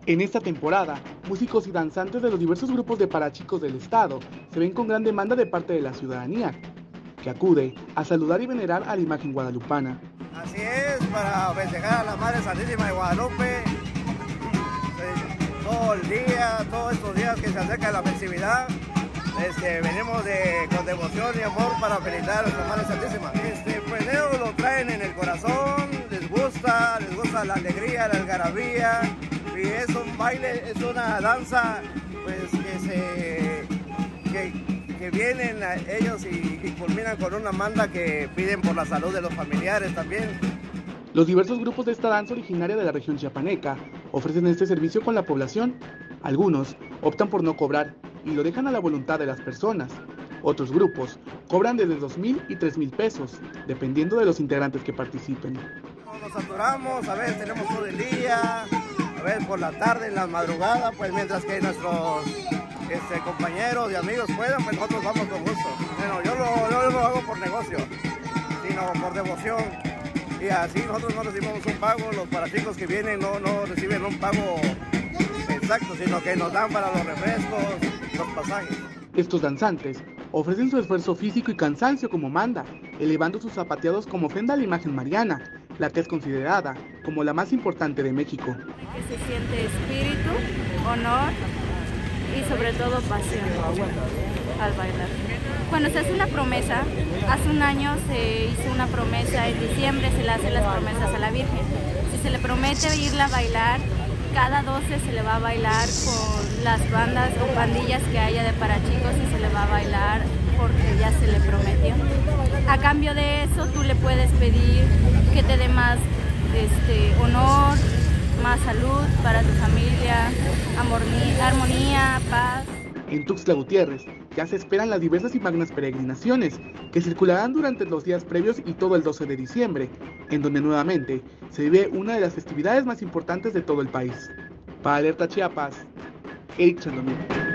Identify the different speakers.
Speaker 1: En esta temporada, músicos y danzantes de los diversos grupos de parachicos del estado se ven con gran demanda de parte de la ciudadanía, que acude a saludar y venerar a la imagen guadalupana.
Speaker 2: Así es, para festejar a la Madre Santísima de Guadalupe, todo el día, todos estos días que se acerca la festividad, venimos con devoción y amor para felicitar a nuestra Madre Santísima. Pues ellos lo traen en el corazón, les gusta la alegría, la algarabía, y es un baile, es una danza pues que vienen ellos y culminan con una manda que piden por la salud de los familiares también.
Speaker 1: Los diversos grupos de esta danza originaria de la región chiapaneca ofrecen este servicio con la población. Algunos optan por no cobrar y lo dejan a la voluntad de las personas. Otros grupos cobran desde 2,000 y 3,000 pesos, dependiendo de los integrantes que participen.
Speaker 2: Nos saturamos, a veces tenemos todo el día, a veces por la tarde, en la madrugada, pues mientras que nuestros compañeros y amigos puedan, pues nosotros vamos con gusto. Bueno, yo lo hago por negocio, sino por devoción. Y así nosotros no recibimos un pago, los parachicos que vienen no reciben un pago exacto, sino que nos dan para los refrescos, los pasajes.
Speaker 1: Estos danzantes ofrecen su esfuerzo físico y cansancio como manda, elevando sus zapateados como ofrenda a la imagen mariana, la que es considerada como la más importante de México.
Speaker 3: Que se siente espíritu, honor y sobre todo pasión al bailar. Cuando se hace una promesa, hace un año se hizo una promesa, en diciembre se le hacen las promesas a la Virgen. Si se le promete irla a bailar, cada 12 se le va a bailar con las bandas o pandillas que haya de parachicos y se le va a bailar porque ya se le prometió. A cambio de eso, tú le puedes pedir que te dé más honor, más salud para tu familia, armonía, paz.
Speaker 1: En Tuxtla Gutiérrez ya se esperan las diversas y magnas peregrinaciones que circularán durante los días previos y todo el 12 de diciembre, en donde nuevamente se vive una de las festividades más importantes de todo el país. Para Alerta Chiapas, Eric Chandomir.